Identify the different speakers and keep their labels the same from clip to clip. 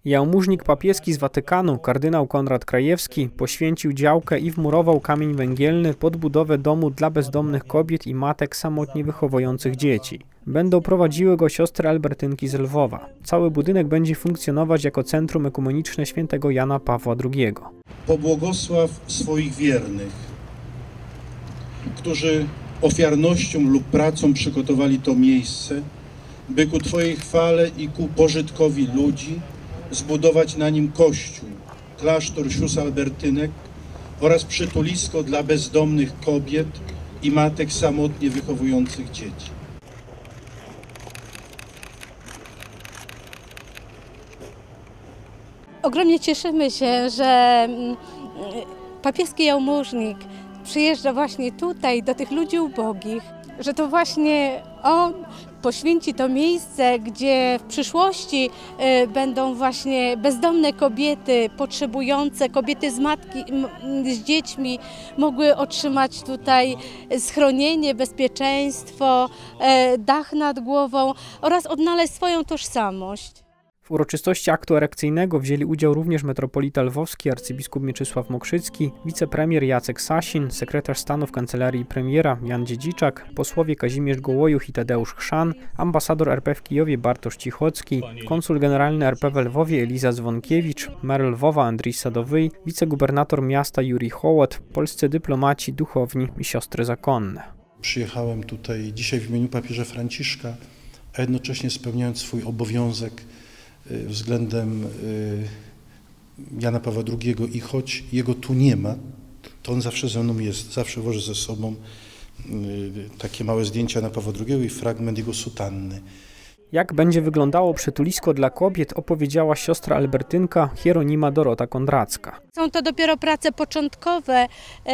Speaker 1: Jałmużnik papieski z Watykanu, kardynał Konrad Krajewski, poświęcił działkę i wmurował kamień węgielny pod budowę domu dla bezdomnych kobiet i matek samotnie wychowujących dzieci. Będą prowadziły go siostry Albertynki z Lwowa. Cały budynek będzie funkcjonować jako centrum ekumeniczne świętego Jana Pawła II.
Speaker 2: Pobłogosław swoich wiernych, którzy ofiarnością lub pracą przygotowali to miejsce, by ku Twojej chwale i ku pożytkowi ludzi zbudować na nim kościół, klasztor sióstr Albertynek oraz przytulisko dla bezdomnych kobiet i matek samotnie wychowujących dzieci.
Speaker 3: Ogromnie cieszymy się, że papieski jałmużnik przyjeżdża właśnie tutaj do tych ludzi ubogich, że to właśnie on poświęci to miejsce, gdzie w przyszłości będą właśnie bezdomne kobiety, potrzebujące, kobiety z dziećmi mogły otrzymać tutaj schronienie, bezpieczeństwo, dach nad głową oraz odnaleźć swoją tożsamość.
Speaker 1: W uroczystości aktu erekcyjnego wzięli udział również metropolita lwowski, arcybiskup Mieczysław Mokrzycki, wicepremier Jacek Sasin, sekretarz stanu w kancelarii premiera Jan Dziedziczak, posłowie Kazimierz Gołojuch i Tadeusz Chrzan, ambasador RP w Kijowie Bartosz Cichocki, konsul generalny RP w Lwowie Eliza Dzwonkiewicz, mer Lwowa Andrzej Sadowyj, wicegubernator miasta Jurij Hołot, polscy dyplomaci, duchowni i siostry zakonne.
Speaker 2: Przyjechałem tutaj dzisiaj w imieniu papieża Franciszka, a jednocześnie spełniając swój obowiązek względem Jana Pawła II i choć jego tu nie ma, to on zawsze ze mną jest, zawsze woży ze sobą takie małe zdjęcia Jana Pawła II i fragment jego sutanny.
Speaker 1: Jak będzie wyglądało przytulisko dla kobiet, opowiedziała siostra Albertynka Hieronima Dorota Kondracka.
Speaker 3: Są to dopiero prace początkowe.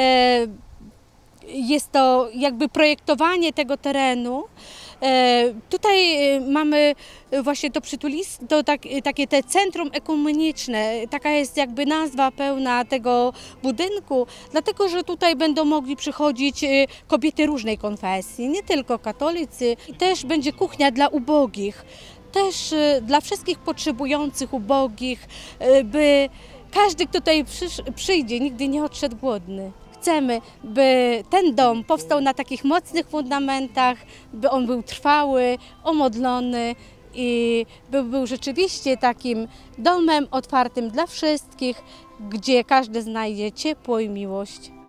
Speaker 3: Jest to jakby projektowanie tego terenu. Tutaj mamy właśnie to przytulisko, takie te centrum ekumeniczne, taka jest jakby nazwa pełna tego budynku, dlatego że tutaj będą mogli przychodzić kobiety różnej konfesji, nie tylko katolicy. I też będzie kuchnia dla ubogich, też dla wszystkich potrzebujących ubogich, by każdy, kto tutaj przyjdzie, nigdy nie odszedł głodny. Chcemy, by ten dom powstał na takich mocnych fundamentach, by on był trwały, omodlony i by był rzeczywiście takim domem otwartym dla wszystkich, gdzie każdy znajdzie ciepło i miłość.